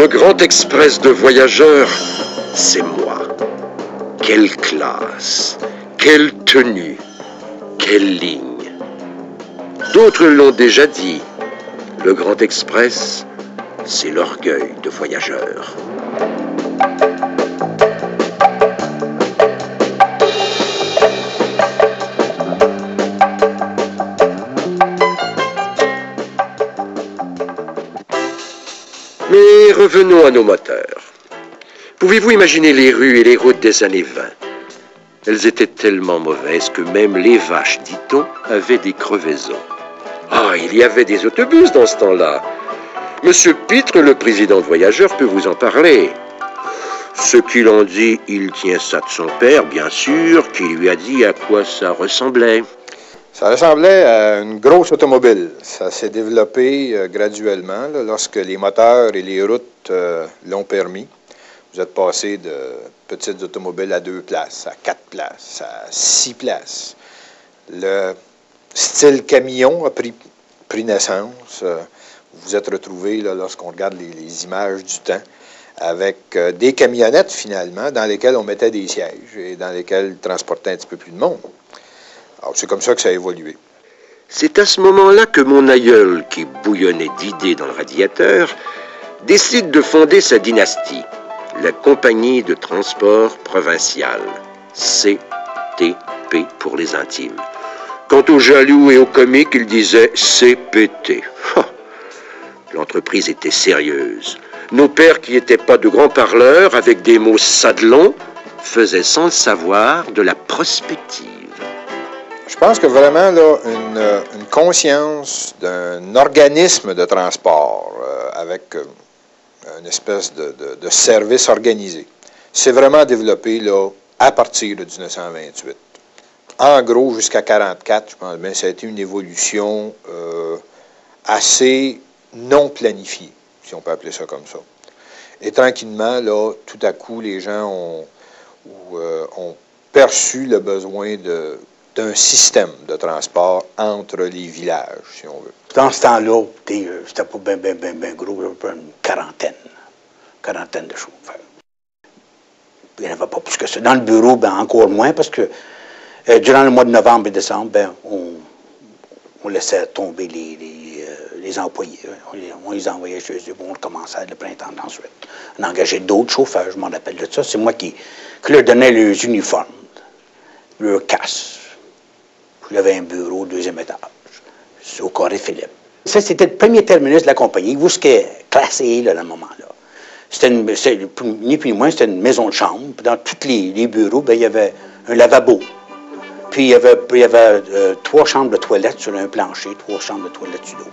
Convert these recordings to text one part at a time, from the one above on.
Le Grand Express de voyageurs, c'est moi. Quelle classe, quelle tenue, quelle ligne. D'autres l'ont déjà dit, le Grand Express, c'est l'orgueil de voyageurs. Mais revenons à nos moteurs. Pouvez-vous imaginer les rues et les routes des années 20? Elles étaient tellement mauvaises que même les vaches, dit-on, avaient des crevaisons. Ah, il y avait des autobus dans ce temps-là. Monsieur Pitre, le président de Voyageurs, peut vous en parler. Ce qu'il en dit, il tient ça de son père, bien sûr, qui lui a dit à quoi ça ressemblait. Ça ressemblait à une grosse automobile. Ça s'est développé graduellement là, lorsque les moteurs et les routes l'ont permis. Vous êtes passé de petites automobiles à 2 places, à 4 places, à 6 places. Le style camion a pris naissance. Vous vous êtes retrouvé, lorsqu'on regarde les images du temps, avec des camionnettes, finalement, dans lesquelles on mettait des sièges et dans lesquelles on transportait un petit peu plus de monde. Alors, c'est comme ça que ça a évolué. C'est à ce moment-là que mon aïeul, qui bouillonnait d'idées dans le radiateur, décide de fonder sa dynastie, la Compagnie de Transport Provincial, CTP pour les intimes. Quant aux jaloux et aux comiques, il disait CPT. L'entreprise était sérieuse. Nos pères, qui n'étaient pas de grands parleurs, avec des mots sadelons, faisaient sans le savoir de la prospective. Je pense que vraiment, là, une conscience d'un organisme de transport avec une espèce de service organisé s'est vraiment développé là, à partir de 1928. En gros, jusqu'à 1944, je pense bien, ça a été une évolution assez non planifiée, si on peut appeler ça comme ça. Et tranquillement, là, tout à coup, les gens ont perçu le besoin d'un système de transport entre les villages, si on veut. Dans ce temps-là, c'était pas bien gros, une quarantaine de chauffeurs. Il n'y en avait pas plus que ça. Dans le bureau, encore moins, parce que durant le mois de novembre et décembre, on laissait tomber les employés. On les envoyait chez eux, on recommençait le printemps ensuite. On engageait d'autres chauffeurs, je m'en rappelle de ça. C'est moi qui leur donnais leurs uniformes, leurs casques. Il y avait un bureau au 2e étage, au Carré Philippe. Ça, c'était le premier terminus de la compagnie, vous, ce qui est classé là, à ce moment-là. Ni plus ni moins, c'était une maison de chambre. Dans tous les bureaux, il y avait un lavabo. Puis il y avait 3 chambres de toilettes sur un plancher, 3 chambres de toilettes sur l'autre.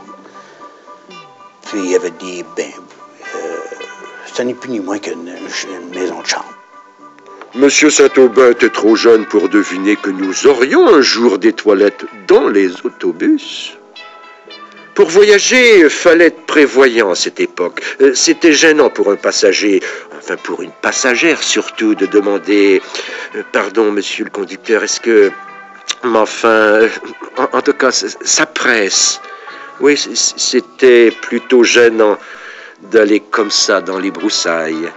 Puis il y avait des bains. C'était ni plus ni moins qu'une maison de chambre. Monsieur Saint-Aubin était trop jeune pour deviner que nous aurions un jour des toilettes dans les autobus. Pour voyager, fallait être prévoyant à cette époque. C'était gênant pour un passager, enfin pour une passagère surtout, de demander « Pardon, monsieur le conducteur, est-ce que... » Mais enfin, en tout cas, ça presse. Oui, c'était plutôt gênant d'aller comme ça dans les broussailles.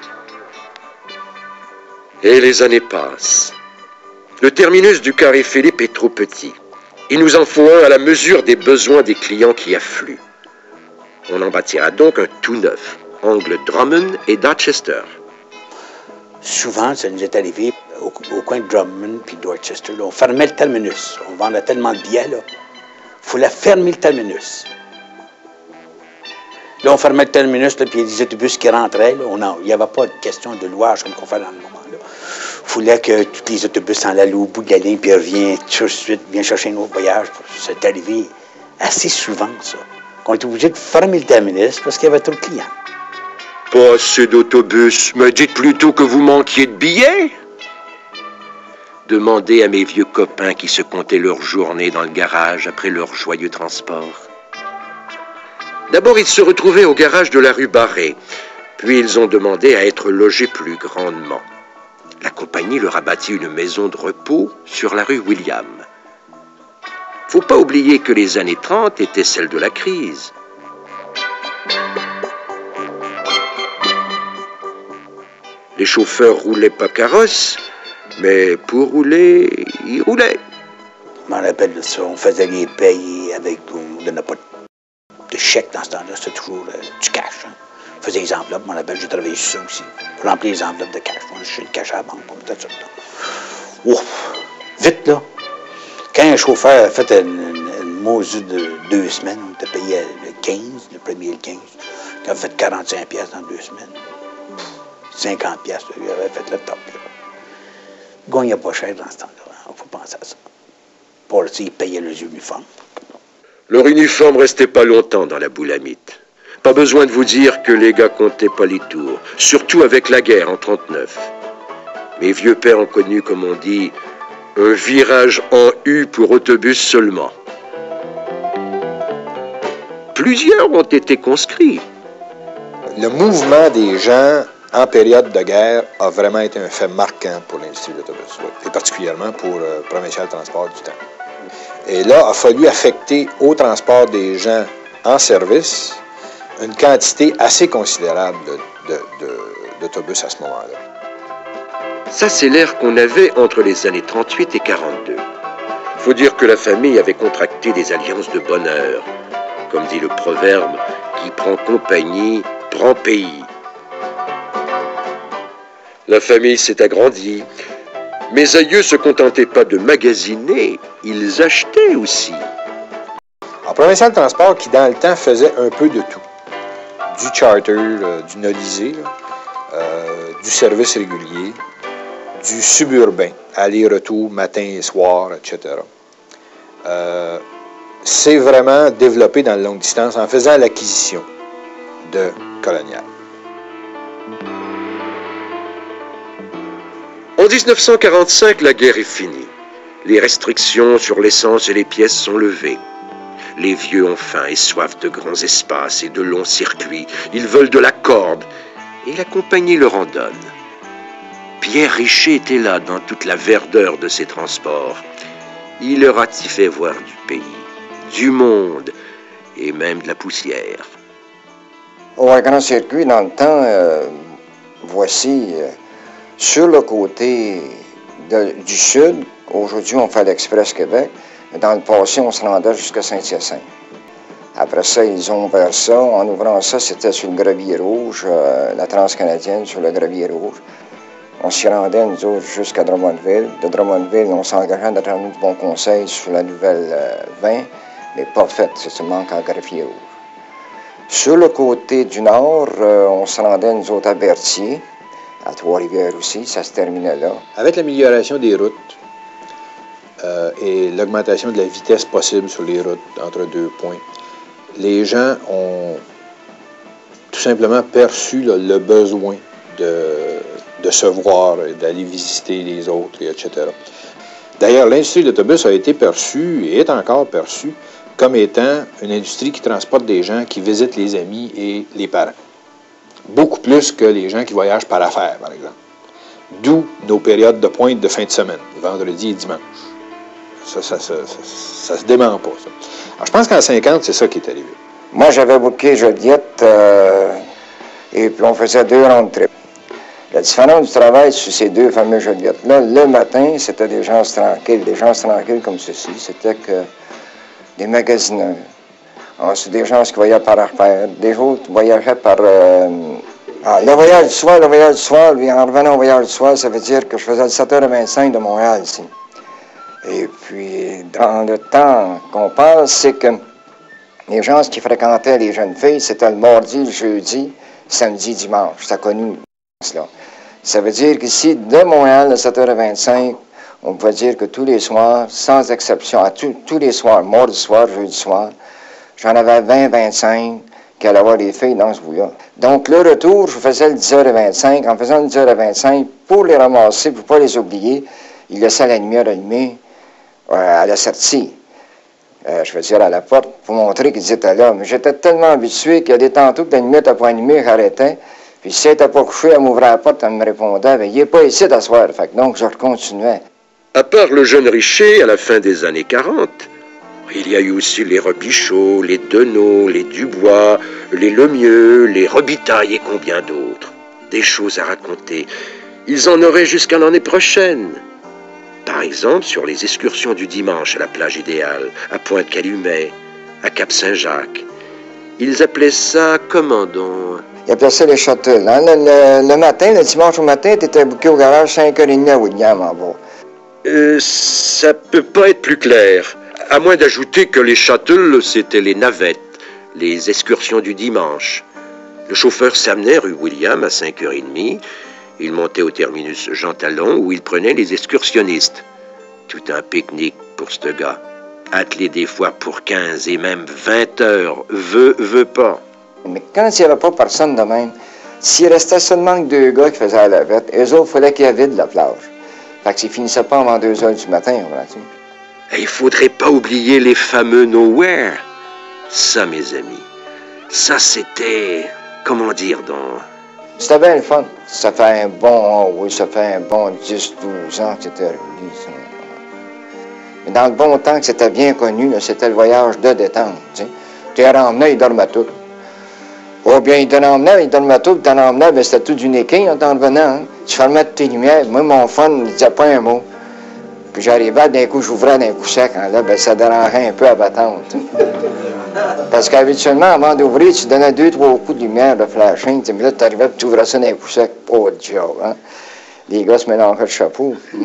Et les années passent. Le terminus du Carré Philippe est trop petit. Il nous en faut un à la mesure des besoins des clients qui affluent. On en bâtira donc un tout neuf, angle Drummond et Dorchester. Souvent, ça nous est arrivé au coin de Drummond puis Dorchester. Là, on fermait le terminus. On vendait tellement de billets, là. Il fallait fermer le terminus. Là, on fermait le terminus, puis il y a des autobus qui rentraient. Il n'y avait pas de question de louage comme qu'on fait dans le moment. Il fallait que tous les autobus s'en allaient au bout de la ligne, puis reviennent tout de suite, viennent chercher un autre voyage. C'est arrivé assez souvent, ça. On était obligé de fermer le terminus parce qu'il y avait trop de clients. Pas assez d'autobus, mais dites plutôt que vous manquiez de billets. Demandez à mes vieux copains qui se comptaient leur journée dans le garage après leur joyeux transport. D'abord, ils se retrouvaient au garage de la rue Barré, puis ils ont demandé à être logés plus grandement. La compagnie leur a bâti une maison de repos sur la rue William. Faut pas oublier que les années 30 étaient celles de la crise. Les chauffeurs roulaient pas carrosse, mais pour rouler, ils roulaient. Je m'en rappelle de ça. On faisait les payes avec... On ne donnait pas de chèque dans ce temps-là. C'était toujours du cash. Hein. On faisait les enveloppes. Je m'en rappelle, j'ai travaillé sur ça aussi. Pour remplir les enveloppes de cash. On achetait le cash à la banque. On mettait ça dedans. Ouf! Vite, là. Quand un chauffeur a fait une maudite de 2 semaines, on était payé le 15, le premier le 15. Il a fait 45 pièces dans 2 semaines. 50 pièces, il avait fait le top. Là. Il gagnait pas cher dans ce temps-là. Il faut penser à ça. Pour ça, il payait les uniformes. Leur uniforme restait pas longtemps dans la Boulamite. Pas besoin de vous dire que les gars comptaient pas les tours, surtout avec la guerre en 39. Mes vieux pères ont connu, comme on dit, un virage en U pour autobus seulement. Plusieurs ont été conscrits. Le mouvement des gens en période de guerre a vraiment été un fait marquant pour l'industrie de l'autobus, et particulièrement pour Provincial Transport du temps. Et là, il a fallu affecter au transport des gens en service une quantité assez considérable d'autobus à ce moment-là. Ça, c'est l'ère qu'on avait entre les années 38 et 42. Faut dire que la famille avait contracté des alliances de bonheur. Comme dit le proverbe, qui prend compagnie, prend pays. La famille s'est agrandie. Mes aïeux se contentaient pas de magasiner, ils achetaient aussi. En Provincial Transport, qui dans le temps faisait un peu de tout. Du charter, du nolisé, du service régulier, du suburbain, aller-retour, matin et soir, etc. C'est vraiment développé dans la longue distance en faisant l'acquisition de Colonial. En 1945, la guerre est finie. Les restrictions sur l'essence et les pièces sont levées. Les vieux ont faim et soif de grands espaces et de longs circuits. Ils veulent de la corde et la compagnie leur en donne. Pierre Richer était là dans toute la verdeur de ses transports. Il leur a fait voir du pays, du monde et même de la poussière. Au grand circuit, dans le temps, voici, sur le côté du sud, aujourd'hui on fait l'Express Québec, dans le passé on se rendait jusqu'à Saint-Hyacinthe. Après ça, ils ont ouvert ça. En ouvrant ça, c'était sur le Gravier Rouge, la Transcanadienne sur le Gravier Rouge. On s'y rendait, nous autres, jusqu'à Drummondville. De Drummondville, on s'engageait à donner du bon conseil sur la nouvelle 20, mais pas faite, c'est seulement qu'en Gravier Rouge. Sur le côté du nord, on se rendait, nous autres, à Berthier, à Trois-Rivières aussi, ça se terminait là. Avec l'amélioration des routes et l'augmentation de la vitesse possible sur les routes entre 2 points, les gens ont tout simplement perçu le besoin de se voir, d'aller visiter les autres, etc. D'ailleurs, l'industrie de l'autobus a été perçue et est encore perçue comme étant une industrie qui transporte des gens qui visitent les amis et les parents. Beaucoup plus que les gens qui voyagent par affaires, par exemple. D'où nos périodes de pointe de fin de semaine, vendredi et dimanche. Ça se dément pas, ça. Alors, je pense qu'en 50, c'est ça qui est arrivé. Moi, j'avais booké Joliette et puis on faisait 2 round trips. La différence du travail sur ces 2 fameux Joliettes-là, le matin, c'était des gens tranquilles. Des gens tranquilles comme ceci, c'était que des magasineurs. Ensuite, des gens qui voyageaient par affaires. Des autres voyageaient par... le voyage du soir, lui, en revenant au voyage du soir, ça veut dire que je faisais le 7h25 de Montréal ici. Et puis, dans le temps qu'on parle, c'est que les gens qui fréquentaient les jeunes filles, c'était le mardi, le jeudi, samedi, dimanche. Ça a connu cela. Ça veut dire qu'ici, de Montréal, à 7h25, on peut dire que tous les soirs, sans exception, tous les soirs, mardi soir, jeudi soir, j'en avais 20-25 qui allaient voir les filles dans ce bout-là. Donc, le retour, je faisais le 10h25. En faisant le 10h25, pour les ramasser, pour ne pas les oublier, ils laissaient la lumière allumée à la sortie. Je veux dire, à la porte, pour montrer qu'ils étaient là. Mais j'étais tellement habitué qu'il y a des tantôt que la lumière n'était pas allumée, j'arrêtais. Puis si elle n'était pas couchée, elle m'ouvrait la porte, elle me répondait, ben, il n'est pas ici d'asseoir. Fait que donc, je continuais. À part le jeune Richer, à la fin des années 40, il y a eu aussi les Robichaud, les Deneau, les Dubois, les Lemieux, les Robitaille et combien d'autres. des choses à raconter. Ils en auraient jusqu'à l'année prochaine. Par exemple, sur les excursions du dimanche à la plage idéale, à Pointe-Calumet, à Cap-Saint-Jacques. Ils appelaient ça comment donc? Ils appelaient ça les shuttles. Hein? Le matin, le dimanche au matin, tu étais booké au garage 5h30 à William en bas. Ça peut pas être plus clair. À moins d'ajouter que les shuttles, c'était les navettes, les excursions du dimanche. Le chauffeur s'amenait rue William à 5h30. Il montait au terminus Jean Talon où il prenait les excursionnistes. Tout un pique-nique pour ce gars. Attelé des fois pour 15 et même 20 heures. Veut pas. Mais quand il n'y avait pas personne de même, s'il restait seulement que 2 gars qui faisaient la lavette, eux autres, il fallait qu'il y ait vide la plage. Fait que s'ils finissaient pas avant 2 heures du matin, comprends-tu? Et il faudrait pas oublier les fameux nowhere. Ça, mes amis, ça c'était... Comment dire donc? C'était bien le fun. Ça fait un bon 10-12 ans que c'était réuni, ça. Mais dans le bon temps que c'était bien connu, c'était le voyage de détente. Tu es ramené, ils dormaient tous. Oh bien, ils t'en emmenaient, ils dormaient tous, puis t'en emmenaient, ben c'était tout du néquin en t'en revenant. Hein. Tu fermais toutes tes lumières. Moi, mon fun, il disait pas un mot. Puis j'arrivais, d'un coup, j'ouvrais d'un coup sec. Hein, là, ben ça dérangeait un peu à battante. Parce qu'habituellement, avant d'ouvrir, tu donnais 2-3 coups de lumière de flashing. Mais là, tu arrivais et tu ouvrais ça d'un coup sec. Oh, job, hein. Les gars se mélangeaient le chapeau. Hein.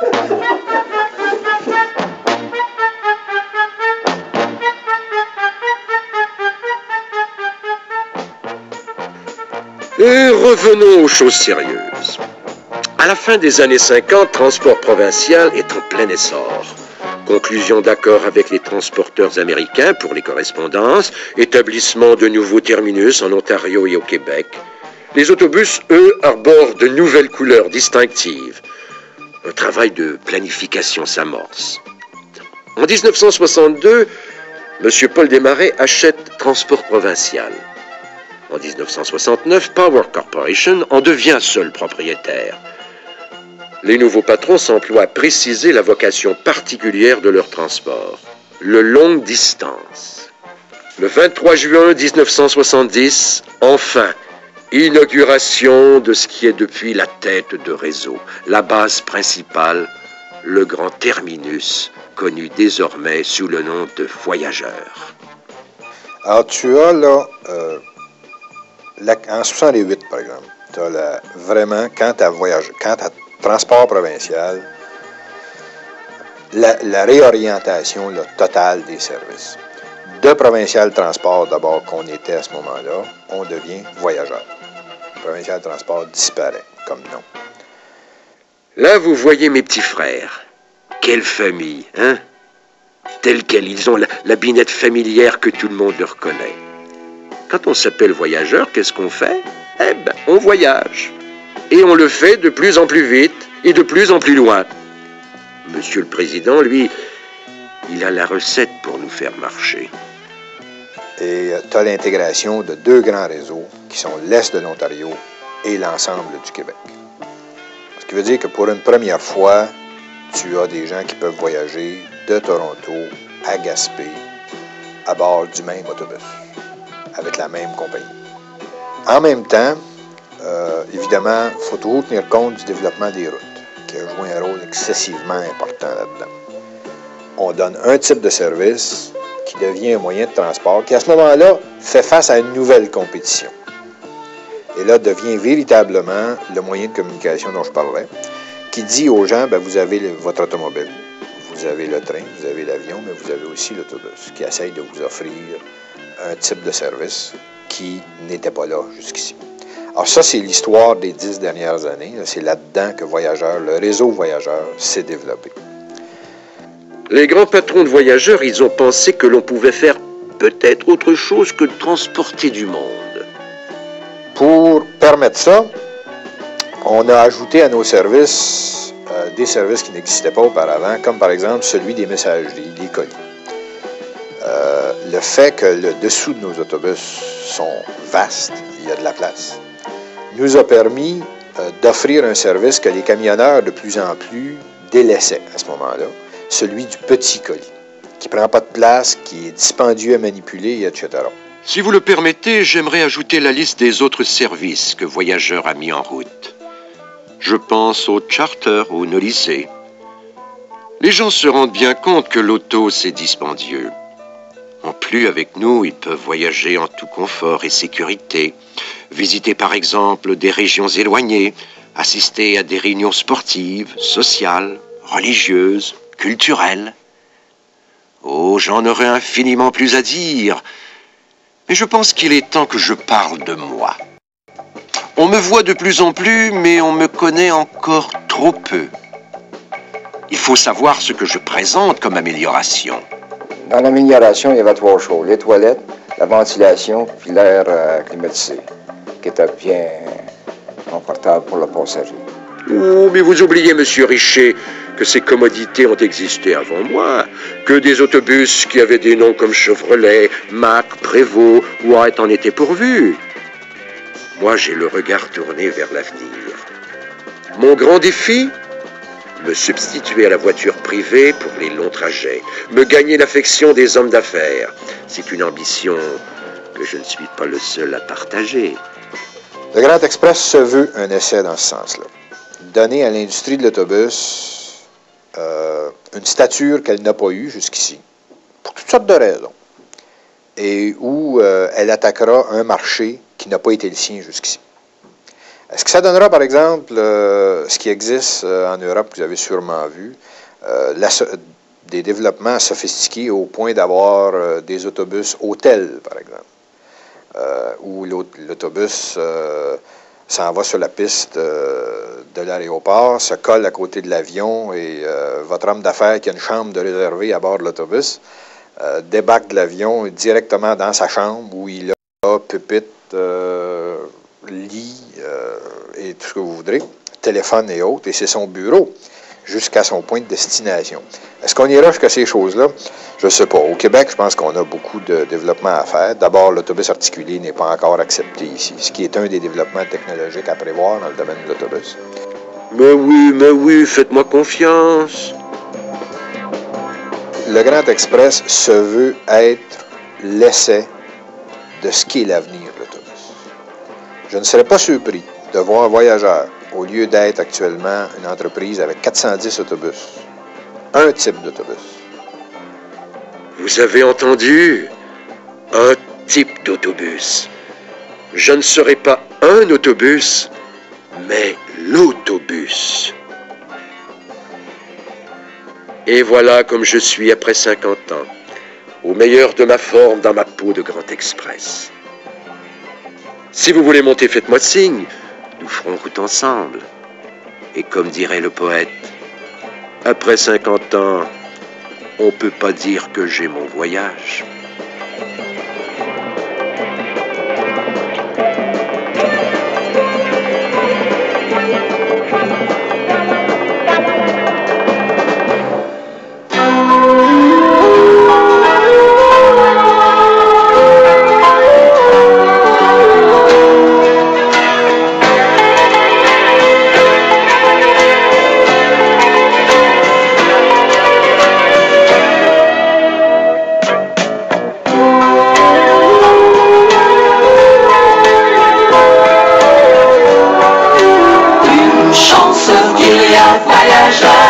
Et revenons aux choses sérieuses. À la fin des années 50, Transport Provincial est en plein essor. Conclusion d'accord avec les transporteurs américains pour les correspondances, établissement de nouveaux terminus en Ontario et au Québec. Les autobus, eux, arborent de nouvelles couleurs distinctives. Un travail de planification s'amorce. En 1962, M. Paul Desmarais achète Transport Provincial. En 1969, Power Corporation en devient seul propriétaire. Les nouveaux patrons s'emploient à préciser la vocation particulière de leur transport, le longue distance. Le 23 juin 1970, enfin, inauguration de ce qui est depuis la tête de réseau, la base principale, le grand terminus, connu désormais sous le nom de Voyageurs. Alors, tu as là, en 68, par exemple, tu as vraiment, quand tu as Transport Provincial, la réorientation totale des services. De Provincial Transport, d'abord, qu'on était à ce moment-là, on devient Voyageur. Provincial Transport disparaît comme nom. Là, vous voyez mes petits frères. Quelle famille, hein? Telle quelle, ils ont la binette familière que tout le monde leur connaît. Quand on s'appelle voyageur, qu'est-ce qu'on fait? Eh ben, on voyage. Et on le fait de plus en plus vite et de plus en plus loin. Monsieur le Président, lui, il a la recette pour nous faire marcher. Et tu as l'intégration de 2 grands réseaux qui sont l'Est de l'Ontario et l'ensemble du Québec. Ce qui veut dire que pour une première fois, tu as des gens qui peuvent voyager de Toronto à Gaspé à bord du même autobus, avec la même compagnie. En même temps, évidemment, il faut toujours tenir compte du développement des routes, qui a joué un rôle excessivement important là-dedans. On donne un type de service qui devient un moyen de transport qui, à ce moment-là, fait face à une nouvelle compétition. Et là, devient véritablement le moyen de communication dont je parlais, qui dit aux gens, ben, vous avez votre automobile, vous avez le train, vous avez l'avion, mais vous avez aussi l'autobus, qui essaye de vous offrir un type de service qui n'était pas là jusqu'ici. Alors ça, c'est l'histoire des 10 dernières années. C'est là-dedans que Voyageurs, le réseau Voyageurs, s'est développé. Les grands patrons de voyageurs, ils ont pensé que l'on pouvait faire peut-être autre chose que de transporter du monde. Pour permettre ça, on a ajouté à nos services des services qui n'existaient pas auparavant, comme par exemple celui des messageries, des colis. Le fait que le dessous de nos autobus sont vastes, il y a de la place, nous a permis d'offrir un service que les camionneurs de plus en plus délaissaient à ce moment-là, celui du petit colis, qui ne prend pas de place, qui est dispendieux à manipuler, etc. Si vous le permettez, j'aimerais ajouter la liste des autres services que Voyageurs a mis en route. Je pense aux charters, aux nolisés. Les gens se rendent bien compte que l'auto, c'est dispendieux. En plus, avec nous, ils peuvent voyager en tout confort et sécurité, visiter par exemple des régions éloignées, assister à des réunions sportives, sociales, religieuses, culturelles. Oh, j'en aurais infiniment plus à dire, mais je pense qu'il est temps que je parle de moi. On me voit de plus en plus, mais on me connaît encore trop peu. Il faut savoir ce que je présente comme amélioration. Dans l'amélioration, il y avait 3 choses. Les toilettes, la ventilation, puis l'air climatisé, qui était bien confortable pour le passager. Oh, mais vous oubliez, monsieur Richer, que ces commodités ont existé avant moi, que des autobus qui avaient des noms comme Chevrolet, Mack, Prévost, White en étaient pourvus. Moi, j'ai le regard tourné vers l'avenir. Mon grand défi, me substituer à la voiture privée pour les longs trajets, me gagner l'affection des hommes d'affaires. C'est une ambition que je ne suis pas le seul à partager. Le Grand Express se veut un essai dans ce sens-là. Donner à l'industrie de l'autobus une stature qu'elle n'a pas eue jusqu'ici, pour toutes sortes de raisons, et où elle attaquera un marché qui n'a pas été le sien jusqu'ici. Est-ce que ça donnera, par exemple, ce qui existe en Europe, que vous avez sûrement vu, des développements sophistiqués au point d'avoir des autobus hôtels, par exemple, où l'autobus s'en va sur la piste de l'aéroport, se colle à côté de l'avion et votre homme d'affaires qui a une chambre de réservée à bord de l'autobus débarque de l'avion directement dans sa chambre où il a pupitre, lit et tout ce que vous voudrez, téléphone et autres, et c'est son bureau jusqu'à son point de destination. Est-ce qu'on ira jusqu'à ces choses-là? Je ne sais pas. Au Québec, je pense qu'on a beaucoup de développement à faire. D'abord, l'autobus articulé n'est pas encore accepté ici, ce qui est un des développements technologiques à prévoir dans le domaine de l'autobus. Mais oui, faites-moi confiance. Le Grand Express se veut être l'essai de ce qu'est l'avenir de l'autobus. Je ne serais pas surpris de voir Voyageurs, au lieu d'être actuellement une entreprise avec 410 autobus, un type d'autobus. Vous avez entendu? Un type d'autobus. Je ne serai pas un autobus, mais l'autobus. Et voilà comme je suis après 50 ans, au meilleur de ma forme dans ma peau de Grand Express. Si vous voulez monter, faites-moi signe, nous ferons route ensemble. Et comme dirait le poète, après 50 ans, on ne peut pas dire que j'ai mon voyage. Voyageurs.